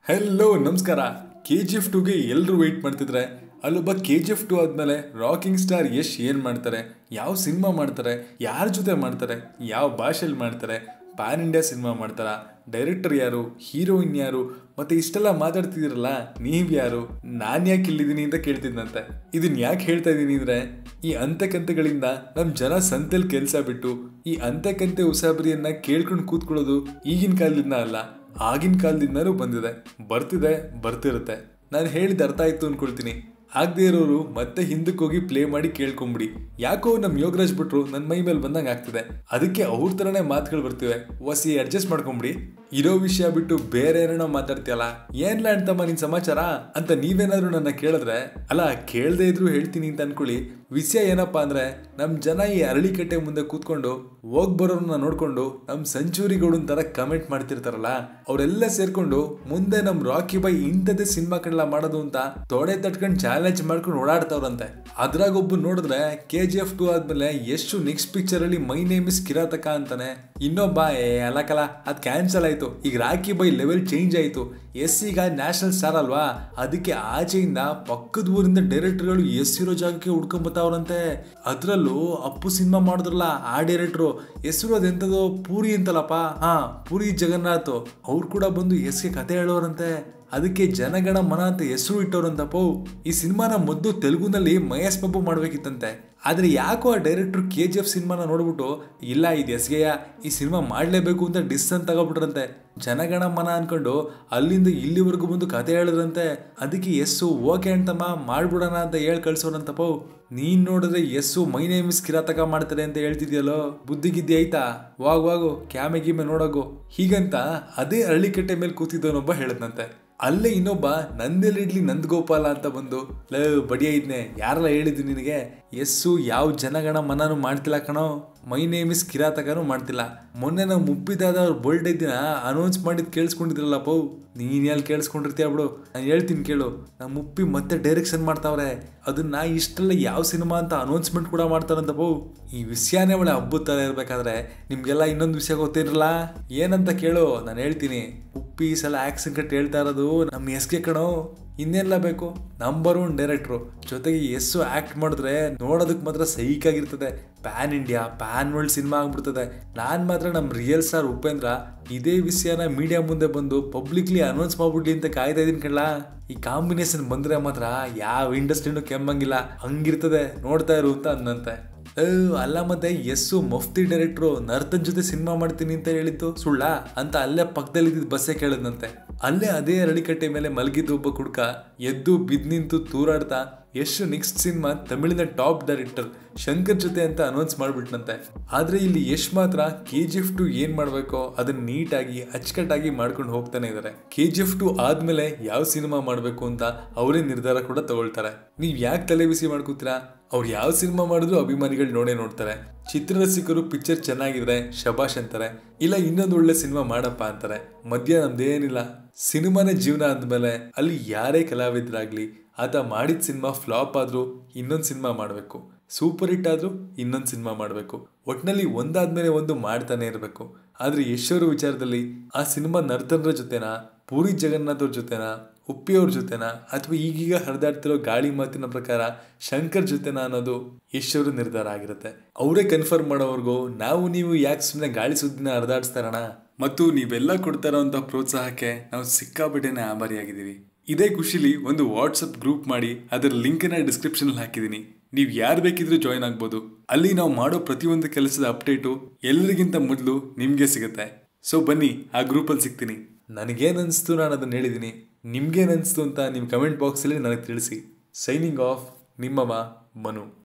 Hello ನಮಸ್ಕಾರ. KGF 2ಗೆ ಎಲ್ಲರೂ weight ಮಾಡ್ತಿದ್ರೆ ಅಲ್ಲೊಬ್ಬ KGF 2 ಆದಮೇಲೆ ರಾಕಿಂಗ್ ಸ್ಟಾರ್ ಯಶ್ ಏನು ಮಾಡ್ತಾರೆ, ಯಾವ ಸಿನಿಮಾ ಮಾಡ್ತಾರೆ, ಯಾರ ಜೊತೆ ಮಾಡ್ತಾರೆ, ಯಾವ ಭಾಷೆಯಲ್ಲಿ ಮಾಡ್ತಾರೆ, ಪ್ಯಾನ್ ಇಂಡಿಯಾ ಸಿನಿಮಾ ಮಾಡ್ತಾರಾ, ಡೈರೆಕ್ಟರ್ ಯಾರು, ಹೀರೋಯಿನ್ ಯಾರು, ಮತ್ತೆ ಇಷ್ಟೆಲ್ಲ ಮಾತಾಡ್ತಿದ್ದೀರಲ್ಲ ನೀವು ಯಾರು, ನಾನು ಯಾಕೆ ಇಲ್ಲಿದ್ದೀನಿ ಅಂತ ಕೇಳ್ತಿದ್ದಂತೆ. ಇದನ್ನ ಯಾಕೆ ಹೇಳ್ತಾ ಇದ್ದೀನಿ ಅಂದರೆ, ಈ ಅಂತೆಕಂತೆಗಳಿಂದ ನಮ್ಮ ಜನ ಸಂತೆಯಲ್ಲಿ ಕೆಲಸ ಬಿಟ್ಟು ಈ ಅಂತೆಕಂತೆ ಉಸಾಬರಿಯನ್ನ ಕೇಳ್ಕೊಂಡು ಕೂತ್ಕೊಳ್ಳೋದು ಈಗಿನ ಕಾಲದಿಂದ ಅಲ್ಲ, ಆಗಿನ ಕಾಲದಿಂದನೂ ಬಂದಿದೆ, ಬರ್ತಿರುತ್ತೆ. ನಾನು ಹೇಳಿದ ಅರ್ಥ ಆಯ್ತು ಅನ್ಕೊಳ್ತೀನಿ. ಆಗದೆ ಇರೋರು ಮತ್ತೆ ಹಿಂದಕ್ಕೆ ಹೋಗಿ ಪ್ಲೇ ಮಾಡಿ ಕೇಳ್ಕೊಂಬಿಡಿ. ಯಾಕೋ ನಮ್ಮ ಯೋಗರಾಜ್ ಬಿಟ್ರು ನನ್ನ ಮೈ ಮೇಲೆ ಬಂದಂಗೆ ಆಗ್ತಿದೆ, ಅದಕ್ಕೆ ಅವ್ರ ಥರನೇ ಮಾತುಗಳು ಬರ್ತಿವೆ. ವಸಿ ಅಡ್ಜಸ್ಟ್ ಮಾಡ್ಕೊಂಬಿಡಿ. ಇರೋ ವಿಷಯ ಬಿಟ್ಟು ಬೇರೆ ಏನೇನೋ ಮಾತಾಡ್ತೀಯಲ್ಲ, ಏನ್ಲ ಅಂತಮ್ಮ ನಿನ್ ಸಮಾಚಾರ ಅಂತ ನೀವೇನಾದ್ರು ನನ್ನ ಕೇಳಿದ್ರೆ, ಅಲ್ಲ ಕೇಳದೆ ಇದ್ರು ಹೇಳ್ತೀನಿ ಅಂತ ಅನ್ಕೊಳ್ಳಿ. ವಿಷಯ ಏನಪ್ಪಾ ಅಂದ್ರೆ, ನಮ್ ಜನ ಈ ಅರಳಿಕಟ್ಟೆ ಮುಂದೆ ಕೂತ್ಕೊಂಡು ಹೋಗ್ ಬರೋರನ್ನ ನೋಡ್ಕೊಂಡು ನಮ್ ಸೆಂಚುರಿ ಗೌಡನ್ ತರ ಕಮೆಂಟ್ ಮಾಡ್ತಿರ್ತಾರಲ್ಲ, ಅವರೆಲ್ಲ ಸೇರ್ಕೊಂಡು ಮುಂದೆ ನಮ್ ರಾಕಿ ಬಾಯ್ ಇಂಥದ್ದೇ ಸಿನಿಮಾ ಕಣ್ಣ ಮಾಡೋದು ಅಂತ ತೊಡೆ ತಟ್ಕೊಂಡು ಚಾಲೆಂಜ್ ಮಾಡ್ಕೊಂಡು ಓಡಾಡ್ತಾವ್ರಂತೆ. ಅದ್ರಾಗ ಒಬ್ಬ ನೋಡಿದ್ರೆ KGF 2 ಆದ್ಮೇಲೆ ಎಷ್ಟು ನೆಕ್ಸ್ಟ್ ಪಿಕ್ಚರ್ ಅಲ್ಲಿ ಮೈ ನೇಮ್ ಇಸ್ ಕಿರಾತಕ ಅಂತಾನೆ, ಇನ್ನೊಬ್ಬ ಅಲ್ಲಕಲ ಅದ್ ಕ್ಯಾನ್ಸಲ್ ಆಯ್ತು, ಈಗ ರಾಕಿ ಬಾಯ್ ಲೆವೆಲ್ ಚೇಂಜ್ ಆಯ್ತು, ಎಸ್ ಈಗ ನ್ಯಾಷನಲ್ ಸ್ಟಾರ್ ಅಲ್ವಾ, ಅದಕ್ಕೆ ಆಚೆಯಿಂದ ಪಕ್ಕದ ಊರಿಂದ ಡೈರೆಕ್ಟರ್ಗಳು ಎಸ್ ಇರೋ ಜಾಗಕ್ಕೆ ಹುಡ್ಕೊಂಬತ್ತವ್ರಂತೆ. ಅದ್ರಲ್ಲೂ ಅಪ್ಪು ಸಿನಿಮಾ ಮಾಡಿದ್ರಲ್ಲ ಆ ಡೈರೆಕ್ಟ್ರು, ಹೆಸರು ಅದೆಂತದೋ ಪೂರಿ ಅಂತಲ್ಲಪ್ಪ, ಪೂರಿ ಜಗನ್ನಾಥ್, ಅವ್ರು ಕೂಡ ಬಂದು ಎಸ್ಗೆ ಕತೆ ಹೇಳೋರಂತೆ. ಅದಕ್ಕೆ ಜನಗಣ ಮನ ಅಂತ ಹೆಸರು ಇಟ್ಟವ್ರಂತಪ್ಪ. ಈ ಸಿನಿಮಾನ ಮೊದಲು ತೆಲುಗುನಲ್ಲಿ ಮಹೇಶ್ ಬಾಬು ಮಾಡ್ಬೇಕಿತ್ತಂತೆ, ಆದ್ರೆ ಯಾಕೋ ಆ ಡೈರೆಕ್ಟರ್ KGF ಸಿನಿಮಾನ ನೋಡ್ಬಿಟ್ಟು ಇಲ್ಲ ಇದು ಎಸ್ಗೆಯ, ಈ ಸಿನಿಮಾ ಮಾಡ್ಲೇಬೇಕು ಅಂತ ಡಿಸಿಷನ್ ತಗೋಬಿಟ್ರಂತೆ. ಜನಗಣ ಮನ ಅನ್ಕೊಂಡು ಅಲ್ಲಿಂದ ಇಲ್ಲಿವರೆಗೂ ಬಂದು ಕತೆ ಹೇಳಿದ್ರಂತೆ. ಅದಕ್ಕೆ ಎಸ್ಸು ಓಕೆ ಅಂತಮ್ಮ ಮಾಡ್ಬಿಡೋಣ ಅಂತ ಹೇಳಿ ಕಳ್ಸೋರಂತಪ್ಪ. ನೀನ್ ನೋಡಿದ್ರೆ yes my name is Kirathaka ಮಾಡ್ತಾರೆ ಅಂತ ಹೇಳ್ತಿದ್ಯಲ್ಲೋ, ಬುದ್ಧಿಗಿದ್ದಿ ಆಯ್ತಾ, ವಾಗು ಕ್ಯಾಮೆ ಗೀಮೆ ನೋಡೋಗು ಹೀಗಂತ ಅದೇ ಅರಳಿಕಟ್ಟೆ ಮೇಲೆ ಕೂತಿದ್ದವನೊಬ್ಬ ಹೇಳದ್ನಂತೆ. ಅಲ್ಲೇ ಇನ್ನೊಬ್ಬ ನಂದೆಲ್ಲಿಡ್ಲಿ ನಂದಗೋಪಾಲ ಅಂತ ಬಂದು, ಬಡಿಯ ಇದ್ನೆ ಯಾರೆಲ್ಲ ಹೇಳಿದ್ದು ನಿನಗೆ, ಎಸ್ಸು ಯಾವ ಜನಗಣ ಮನನೂ ಮಾಡ್ತಿಲ್ಲ ಕಣೋ, ಮೈ ನೇಮ್ ಇಸ್ ಕಿರಾತಕನೂ ಮಾಡ್ತಿಲ್ಲ. ಮೊನ್ನೆ ನಾವು ಮುಪ್ಪಿದಾದ ಅವ್ರ ಬರ್ಡೇ ದಿನ ಅನೌನ್ಸ್ ಮಾಡಿದ್ ಕೇಳಿಸ್ಕೊಂಡಿದ್ರಲ್ಲಪ್ಪ, ನೀನ್ ಎಲ್ಲಿ ಕೇಳಿಸ್ಕೊಂಡಿರ್ತೀಯ ಬಿಡು, ನಾನು ಹೇಳ್ತೀನಿ ಕೇಳು. ನಮ್ಮ ಮುಪ್ಪಿ ಮತ್ತೆ ಡೈರೆಕ್ಷನ್ ಮಾಡ್ತಾವ್ರೆ, ಅದನ್ನ ಇಷ್ಟೆಲ್ಲ ಯಾವ ಸಿನಿಮಾ ಅಂತ ಅನೌನ್ಸ್ಮೆಂಟ್ ಕೂಡ ಮಾಡ್ತಾರಂತಪ್ಪ. ಈ ವಿಷಯನೇ ಒಳ್ಳೆ ಹಬ್ಬದ ತರ ಇರ್ಬೇಕಾದ್ರೆ ನಿಮ್ಗೆಲ್ಲ ಇನ್ನೊಂದು ವಿಷಯ ಗೊತ್ತಿರಲ್ಲ, ಏನಂತ ಕೇಳು, ನಾನು ಹೇಳ್ತೀನಿ. ಉಪ್ಪಿ ಸಲ ಆಕ್ಷನ್ ಕಟ್ ಹೇಳ್ತಾ ಇರೋದು ನಮ್ಮ ಎಸ್ಗೆ ಕಣೋ, ಇನ್ನೆಲ್ಲ ಬೇಕು, ನಂಬರ್ 1 ಡೈರೆಕ್ಟ್ರು, ಜೊತೆಗೆ ಎಸ್ಸು ಆಕ್ಟ್ ಮಾಡಿದ್ರೆ ನೋಡೋದಕ್ಕೆ ಮಾತ್ರ ಸೈಕ್ ಆಗಿರ್ತದೆ, pan India pan world cinema ಆಗ್ಬಿಡ್ತದೆ. ನಾನು ಮಾತ್ರ ನಮ್ಮ ರಿಯಲ್ ಸ್ಟಾರ್ ಉಪೇಂದ್ರ ಇದೇ ವಿಷಯನ ಮೀಡಿಯಾ ಮುಂದೆ ಬಂದು ಪಬ್ಲಿಕ್ಲಿ ಅನೌನ್ಸ್ ಮಾಡ್ಬಿಡ್ಲಿ ಅಂತ ಕಾಯ್ತಾ ಇದೀನಿ ಕಣ್ಣ. ಈ ಕಾಂಬಿನೇಷನ್ ಬಂದ್ರೆ ಮಾತ್ರ ಯಾವ ಇಂಡಸ್ಟ್ರಿನೂ ಕೆಮ್ಮಂಗಿಲ್ಲ, ಹಂಗಿರ್ತದೆ, ನೋಡ್ತಾ ಇರು ಅಂತ ಅಂದಂತೆ. ಅಲ್ಲ ಮತ್ತೆ ಎಸ್ಸು ಮಫ್ತಿ ಡೈರೆಕ್ಟ್ರು ನರ್ತನ್ ಜೊತೆ ಸಿನಿಮಾ ಮಾಡ್ತೀನಿ ಅಂತ ಹೇಳಿದ್ದು ಸುಳ್ಳ ಅಂತ ಅಲ್ಲೇ ಪಕ್ಕದಲ್ಲಿ ಇದ್ದಿದ್ದು ಬಸ್ಸೇ ಕೇಳಿದ್ನಂತೆ. ಅಲ್ಲೇ ಅದೇ ಅರಳಿಕಟ್ಟೆ ಮೇಲೆ ಮಲಗಿದ್ದು ಒಬ್ಬ ಕುಡ್ಕ ಎದ್ದು ಬಿದ್ದು ನಿಂತು ತೂರಾಡ್ತಾ ಯಶ್ ನೆಕ್ಸ್ಟ್ ಸಿನಿಮಾ ತಮಿಳಿನ ಟಾಪ್ ಡೈರೆಕ್ಟರ್ ಶಂಕರ್ ಜೊತೆ ಅಂತ ಅನೌನ್ಸ್ ಮಾಡ್ಬಿಟ್ನಂತೆ. ಆದ್ರೆ ಇಲ್ಲಿ ಯಶ್ ಮಾತ್ರ KGF 2 ಏನ್ ಮಾಡ್ಬೇಕೋ ಅದನ್ನ ನೀಟಾಗಿ ಅಚ್ಚುಕಟ್ಟಾಗಿ ಮಾಡ್ಕೊಂಡು ಹೋಗ್ತಾನೆ ಇದಾರೆ. KGF 2 ಆದ್ಮೇಲೆ ಯಾವ ಸಿನಿಮಾ ಮಾಡ್ಬೇಕು ಅಂತ ಅವರೇ ನಿರ್ಧಾರ ಕೂಡ ತಗೊಳ್ತಾರೆ. ನೀವ್ ಯಾಕೆ ತಲೆ ಬಿಸಿ ಮಾಡ್ಕೋತೀರಾ, ಅವ್ರು ಯಾವ ಸಿನಿಮಾ ಮಾಡಿದ್ರು ಅಭಿಮಾನಿಗಳು ನೋಡೇ ನೋಡ್ತಾರೆ. ಚಿತ್ರರಸಿಕರು ಪಿಕ್ಚರ್ ಚೆನ್ನಾಗಿದ್ರೆ ಶಬಾಷ್ ಅಂತಾರೆ, ಇಲ್ಲ ಇನ್ನೊಂದು ಒಳ್ಳೆ ಸಿನಿಮಾ ಮಾಡಪ್ಪ ಅಂತಾರೆ. ಮಧ್ಯ ನಮ್ದೇನಿಲ್ಲ, ಸಿನಿಮಾನೇ ಜೀವನ ಅಂದ್ಮೇಲೆ ಅಲ್ಲಿ ಯಾರೇ ಕಲಾವಿದರಾಗ್ಲಿ ಆತ ಮಾಡಿದ ಸಿನಿಮಾ ಫ್ಲಾಪ್ ಆದ್ರೂ ಇನ್ನೊಂದು ಸಿನಿಮಾ ಮಾಡಬೇಕು, ಸೂಪರ್ ಹಿಟ್ ಆದ್ರೂ ಇನ್ನೊಂದು ಸಿನಿಮಾ ಮಾಡಬೇಕು, ಒಟ್ನಲ್ಲಿ ಒಂದಾದ್ಮೇಲೆ ಒಂದು ಮಾಡ್ತಾನೆ ಇರಬೇಕು. ಆದ್ರೆ ಯಶೋರ ವಿಚಾರದಲ್ಲಿ ಆ ಸಿನಿಮಾ ನರ್ತನರ ಜೊತೆನಾ, ಪೂರಿ ಜಗನ್ನಾಥ್ ಅವ್ರ ಜೊತೆನಾ, ಉಪ್ಪಿ ಅವ್ರ ಜೊತೆನಾ, ಅಥವಾ ಈಗೀಗ ಹರಿದಾಡ್ತಿರೋ ಗಾಳಿ ಮಾತಿನ ಪ್ರಕಾರ ಶಂಕರ್ ಜೊತೆನಾ ಅನ್ನೋದು ಯಶೋರ ನಿರ್ಧಾರ ಆಗಿರುತ್ತೆ. ಅವರೇ ಕನ್ಫರ್ಮ್ ಮಾಡೋವರೆಗೂ ನಾವು ನೀವು ಯಾಕೆ ಸುಮ್ಮನೆ ಗಾಳಿ ಸುದ್ದಿನ ಹರಿದಾಡಿಸ್ತಾರಣ. ಮತ್ತು ನೀವೆಲ್ಲ ಕೊಡ್ತಾರೋ ಅಂತ ಪ್ರೋತ್ಸಾಹಕ್ಕೆ ನಾವು ಸಿಕ್ಕಾಪಟ್ಟೆನೇ ಆಭಾರಿಯಾಗಿದ್ದೀವಿ. ಇದೇ ಖುಷಿಲಿ ಒಂದು ವಾಟ್ಸಪ್ ಗ್ರೂಪ್ ಮಾಡಿ ಅದರ ಲಿಂಕನ್ನ ಡಿಸ್ಕ್ರಿಪ್ಷನ್ ಹಾಕಿದ್ದೀನಿ, ನೀವು ಯಾರು ಬೇಕಿದ್ರೂ ಜಾಯ್ನ್ ಆಗ್ಬೋದು. ಅಲ್ಲಿ ನಾವು ಮಾಡೋ ಪ್ರತಿಯೊಂದು ಕೆಲಸದ ಅಪ್ಡೇಟು ಎಲ್ಲರಿಗಿಂತ ಮೊದಲು ನಿಮಗೆ ಸಿಗುತ್ತೆ. ಸೊ ಬನ್ನಿ, ಆ ಗ್ರೂಪಲ್ಲಿ ಸಿಗ್ತೀನಿ. ನನಗೇನು ಅನಿಸ್ತು ನಾನು ಅದನ್ನು ಹೇಳಿದ್ದೀನಿ, ನಿಮ್ಗೇನು ಅನಿಸ್ತು ಅಂತ ನಿಮ್ಮ ಕಮೆಂಟ್ ಬಾಕ್ಸಲ್ಲಿ ನನಗೆ ತಿಳಿಸಿ. ಸೈನಿಂಗ್ ಆಫ್, ನಿಮ್ಮವ ಮನು.